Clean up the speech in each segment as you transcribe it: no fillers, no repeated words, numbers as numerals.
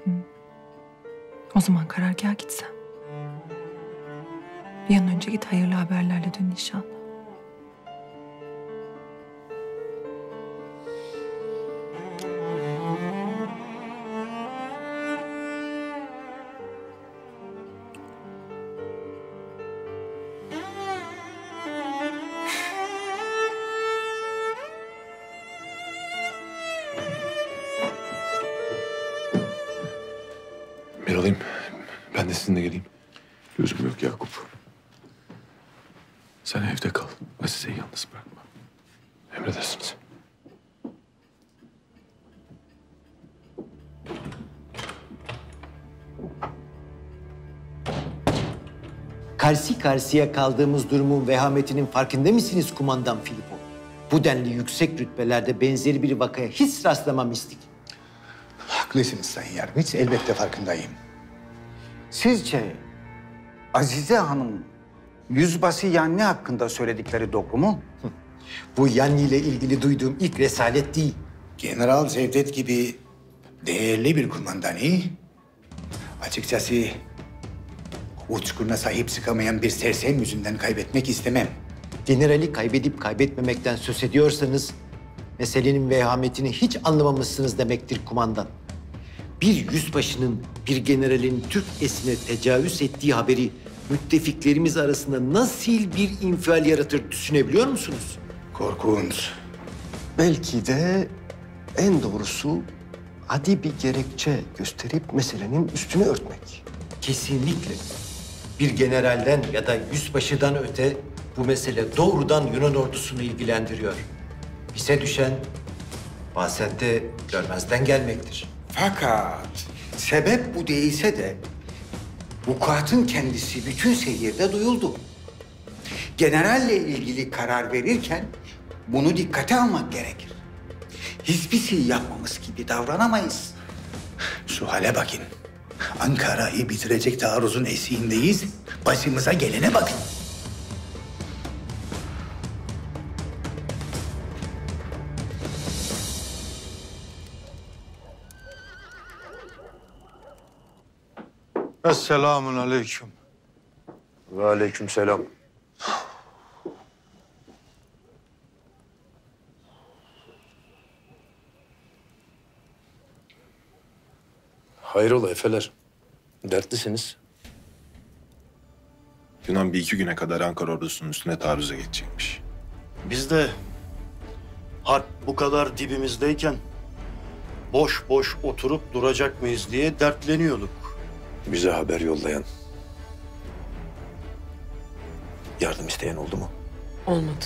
O zaman karargaha gitsen. Bir an önce git, hayırlı haberlerle dön inşallah. Ben alayım. Ben de sizinle geleyim. Lüzum yok Yakup. Sen evde kal. Azize'yi yalnız bırakma. Emredersiniz. Karşı karşıya kaldığımız durumun vehametinin farkında mısınız kumandan Filippo? Bu denli yüksek rütbelerde benzeri bir vakaya hiç rastlamamıştık. Haklısınız Sayın Yargıç, elbette farkındayım. Sizce Azize Hanım yüzbaşı Yanni hakkında söyledikleri doğru mu? Bu Yanni ile ilgili duyduğum ilk resalet değil. General Cevdet gibi değerli bir kumandanı, açıkçası uçkuruna sahip çıkamayan bir sersem yüzünden kaybetmek istemem. Generali kaybedip kaybetmemekten söz ediyorsanız meselenin vehametini hiç anlamamışsınız demektir kumandan. Bir yüzbaşının bir generalin Türk esine tecavüz ettiği haberi müttefiklerimiz arasında nasıl bir infial yaratır düşünebiliyor musunuz? Korkunç. Belki de en doğrusu adi bir gerekçe gösterip meselenin üstünü örtmek. Kesinlikle. Bir generalden ya da yüzbaşıdan öte bu mesele doğrudan Yunan ordusunu ilgilendiriyor. Bize düşen bazen de görmezden gelmektir. Fakat sebep bu değilse de vukuatın kendisi bütün seyirde duyuldu. Generalle ilgili karar verirken bunu dikkate almak gerekir. Hiçbir şey yapmamız gibi davranamayız. Şu hale bakın. Ankara'yı bitirecek taarruzun eşiğindeyiz. Başımıza gelene bakın. Esselamun aleyküm. Ve aleykümselam. Hayrola efeler? Dertlisiniz. Yunan bir iki güne kadar Ankara ordusunun üstüne taarruza geçecekmiş. Biz de harp bu kadar dibimizdeyken boş boş oturup duracak mıyız diye dertleniyorduk. Bize haber yollayan, yardım isteyen oldu mu? Olmadı.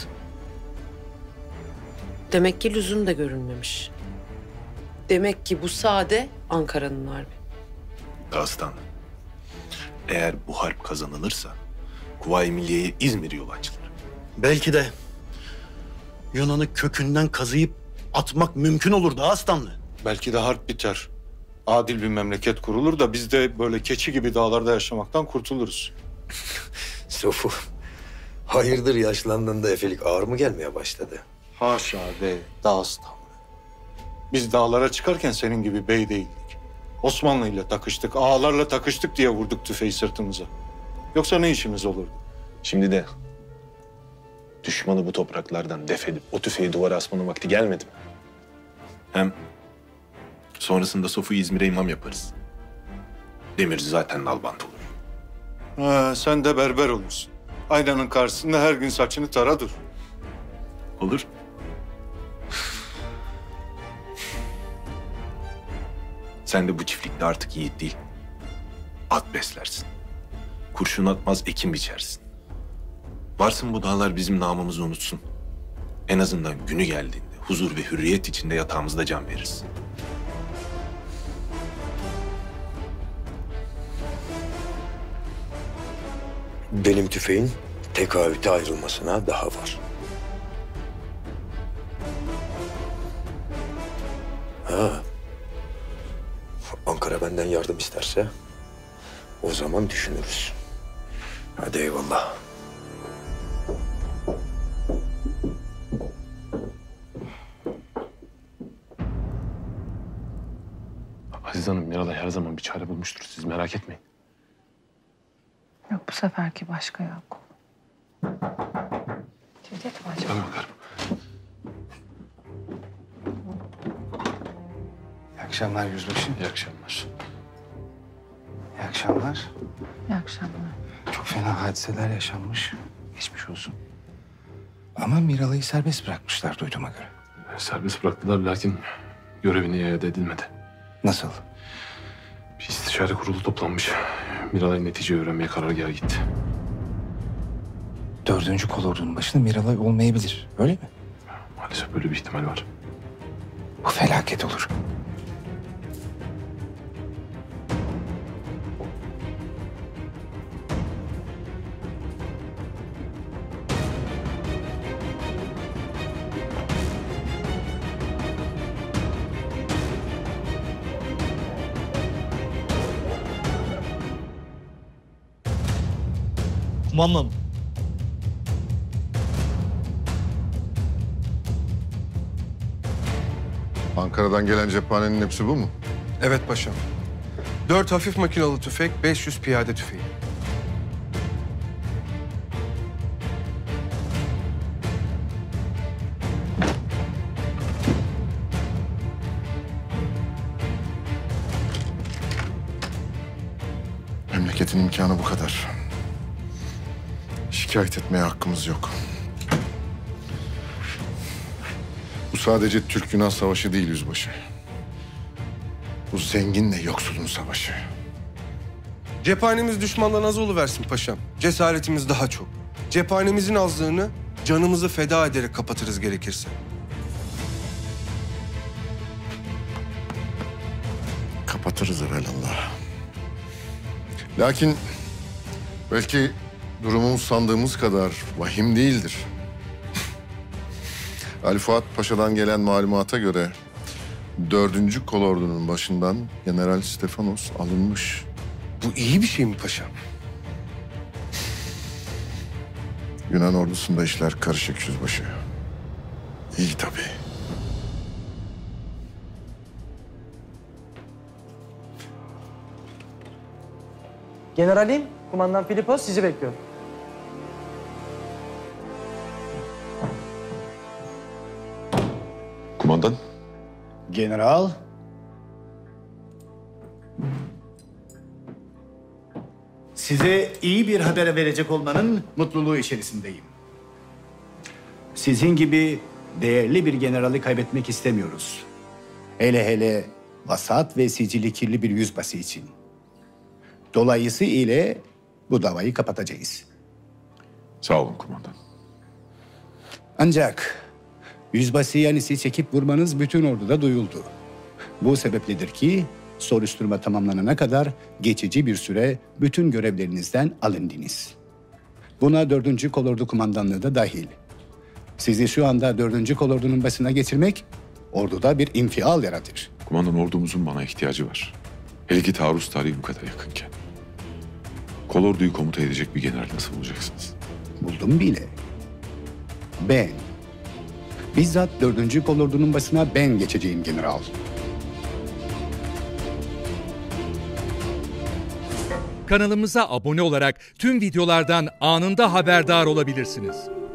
Demek ki lüzum da görülmemiş. Demek ki bu sade Ankara'nın harbi. Dağıstan. Eğer bu harp kazanılırsa Kuvayi Milliye'ye İzmir yolu açılır. Belki de Yunan'ı kökünden kazıyıp atmak mümkün olur Dağıstanlı. Belki de harp biter. Adil bir memleket kurulur da biz de böyle keçi gibi dağlarda yaşamaktan kurtuluruz. Sofu, hayırdır yaşlandığında efelik ağır mı gelmeye başladı? Haşa be Dağıstan. Biz dağlara çıkarken senin gibi bey değildik. Osmanlı ile takıştık, ağalarla takıştık diye vurduk tüfeği sırtımıza. Yoksa ne işimiz olurdu? Şimdi de düşmanı bu topraklardan def edip o tüfeği duvara asmanın vakti gelmedi mi? Hem sonrasında Sofu'yu İzmir'e imam yaparız. Demirci zaten nalbant olur. Sen de berber olursun. Aynanın karşısında her gün saçını tara dur. Olur. Sen de bu çiftlikte artık yiğit değil, at beslersin. Kurşun atmaz, ekin biçersin. Varsın bu dağlar bizim namımızı unutsun. En azından günü geldiğinde huzur ve hürriyet içinde yatağımızda can veririz. Benim tüfeğin tekavüte ayrılmasına daha var. Ha. Ankara benden yardım isterse o zaman düşünürüz. Hadi eyvallah. Azize Filiz Hanım, Miralay her zaman bir çare bulmuştur. Siz merak etmeyin. Yok bu seferki başka yok. Cevdet mi acaba? Ben bakarım. İyi akşamlar yüzbaşı. İyi akşamlar. İyi akşamlar. İyi akşamlar. Çok fena hadiseler yaşanmış. Geçmiş olsun. Ama Miralay'ı serbest bırakmışlar duyduğuma göre. Serbest bıraktılar lakin görevini iade edilmedi. Nasıl? Bir istişare kurulu toplanmış. Miralay netice öğrenmeye karargaha gitti. 4. kolordunun başında Miralay olmayabilir. Öyle mi? Maalesef böyle bir ihtimal var. Bu felaket olur. Kumandanım. Ankara'dan gelen cephanenin hepsi bu mu? Evet paşam. 4 hafif makinalı tüfek, 500 piyade tüfeği. Memleketin imkanı bu kadar. Şikayet etmeye hakkımız yok. Bu sadece Türk-Yunan savaşı değil yüzbaşı. Bu zenginle yoksulun savaşı. Cephanemiz düşmandan az oluversin paşam. Cesaretimiz daha çok. Cephanemizin azlığını canımızı feda ederek kapatırız gerekirse. Kapatırız evelallah. Lakin belki durumumuz sandığımız kadar vahim değildir. Ali Fuat Paşa'dan gelen malumata göre 4. kolordunun başından General Stefanos alınmış. Bu iyi bir şey mi paşam? Yunan ordusunda işler karışık yüzbaşı. İyi tabii. Generalim, kumandan Filipos sizi bekliyor. Kumandan. General. Size iyi bir haber verecek olmanın mutluluğu içerisindeyim. Sizin gibi değerli bir generali kaybetmek istemiyoruz. Hele hele vasat ve sicili kirli bir yüzbaşı için. Dolayısıyla bu davayı kapatacağız. Sağ olun kumandan. Ancak yüzbaşı Yanis'i çekip vurmanız bütün orduda duyuldu. Bu sebepledir ki soruşturma tamamlanana kadar geçici bir süre bütün görevlerinizden alındınız. Buna 4. Kolordu Kumandanlığı da dahil. Sizi şu anda 4. Kolordu'nun başına geçirmek orduda bir infial yaratır. Kumandan ordumuzun bana ihtiyacı var. Hele ki taarruz tarihi bu kadar yakınken. Kolorduyu komuta edecek bir general nasıl bulacaksınız? Buldum bile. Ben. Bizzat 4. Kolordu'nun başına ben geçeceğim general. Kanalımıza abone olarak tüm videolardan anında haberdar olabilirsiniz.